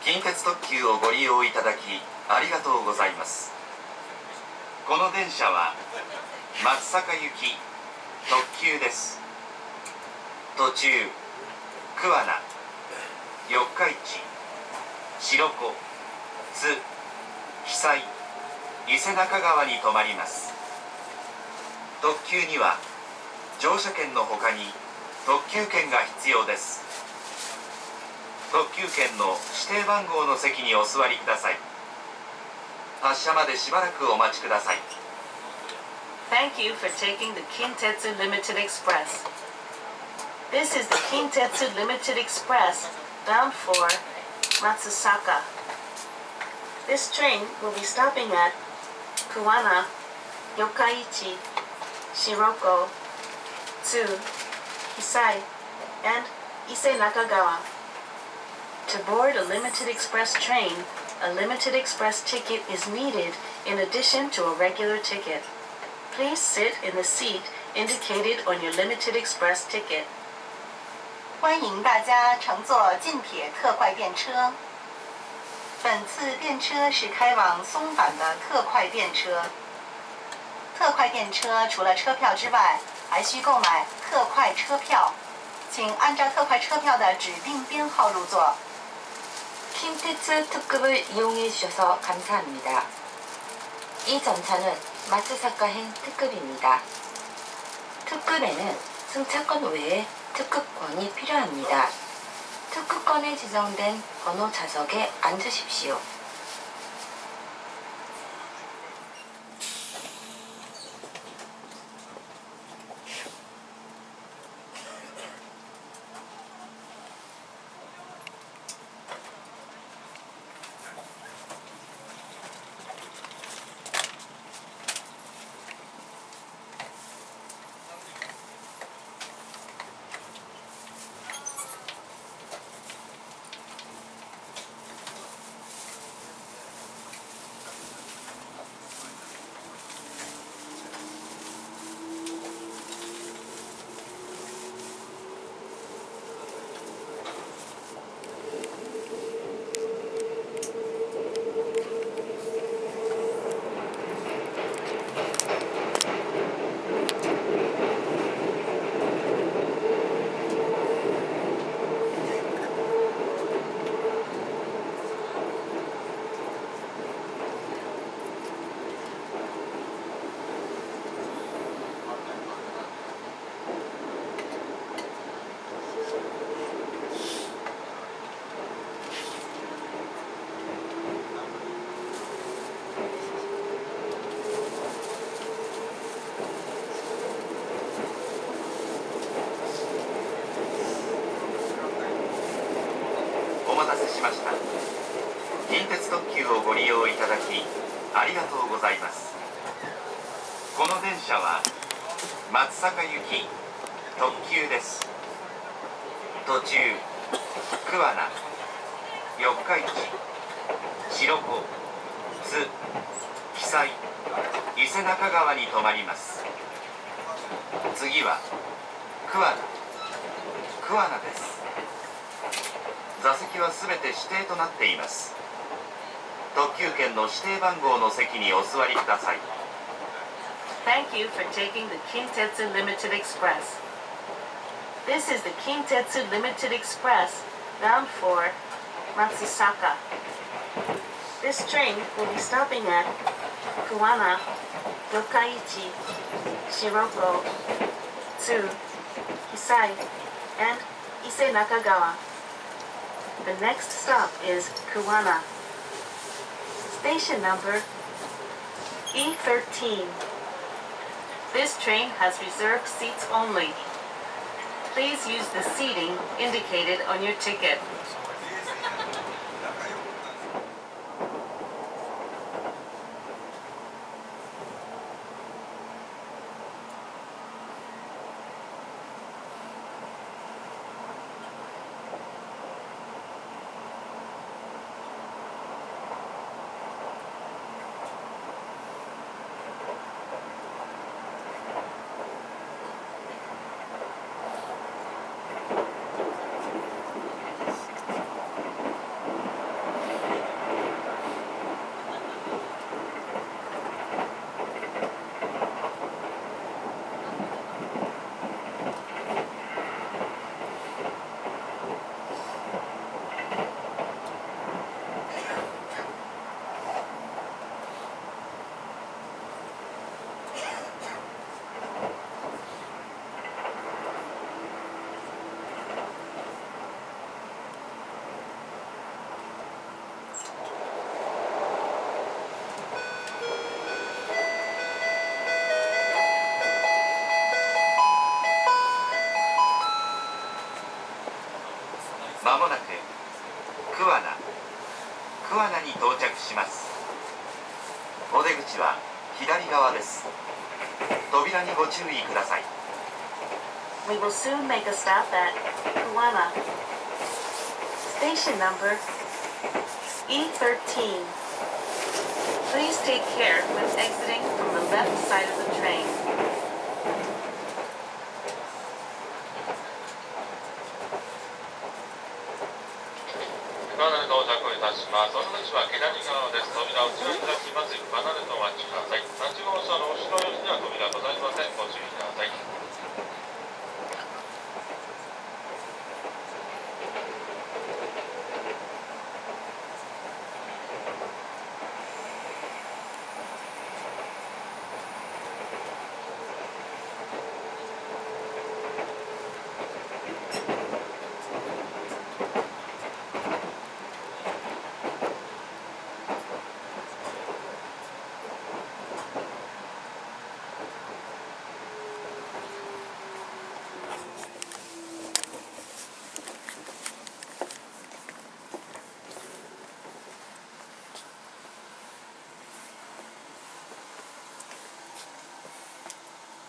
近鉄特急をご利用いただきありがとうございます。この電車は松阪行き特急です。途中桑名、四日市、白子、津、久井、伊勢中川に停まります。特急には乗車券のほかに特急券が必要です。特急券の指定番号の席にお座りください。発車までしばらくお待ちください。 Thank you for taking the Kintetsu Limited Express. This is the Kintetsu Limited Express bound for Matsusaka. This train will be stopping at Kuwana, Yokkaichi, Shiroko, Tsu, Hisai, and Ise Nakagawa. To board a limited express train, a limited express ticket is needed in addition to a regular ticket. Please sit in the seat indicated on your limited express ticket. 欢迎大家乘坐近铁特快电车。本次电车是开往松阪的特快电车。特快电车除了车票之外，还需购买特快车票，请按照特快车票的指定编号入座。 킨테츠 특급을 이용해 주셔서 감사합니다. 이 전차는 마츠사카행 특급입니다. 특급에는 승차권 외에 특급권이 필요합니다. 특급권에 지정된 번호 좌석에 앉으십시오. しました。近鉄特急をご利用いただきありがとうございます。この電車は松阪行き特急です。途中桑名、四日市、白子、津、久井、伊勢中川に停まります。次は桑名です。座席はすべて指定となっています。特急券の指定番号の席にお座りください。 Thank you for taking the Kintetsu Limited Express. This is the Kintetsu Limited Express bound for Matsusaka. This train will be stopping at Kuwana, Yokkaichi, Shiroko, Tsu, Hisai, and Ise Nakagawa. The next stop is Kuwana. Station number E13. This train has reserved seats only. Please use the seating indicated on your ticket. まもなく桑名に到着します。お出口は左側です。扉にご注意ください。 We will soon make a stop at Kuwana. Station number E13. Please take care when exiting from the left side of the train. 桑名に到着いたします。お出口は左側です。扉を内側に開きます。離れてお待ちください。8号車の後ろ寄りには扉ございません。ご注意ください。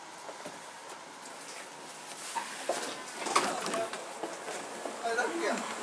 はい、ラッキーや。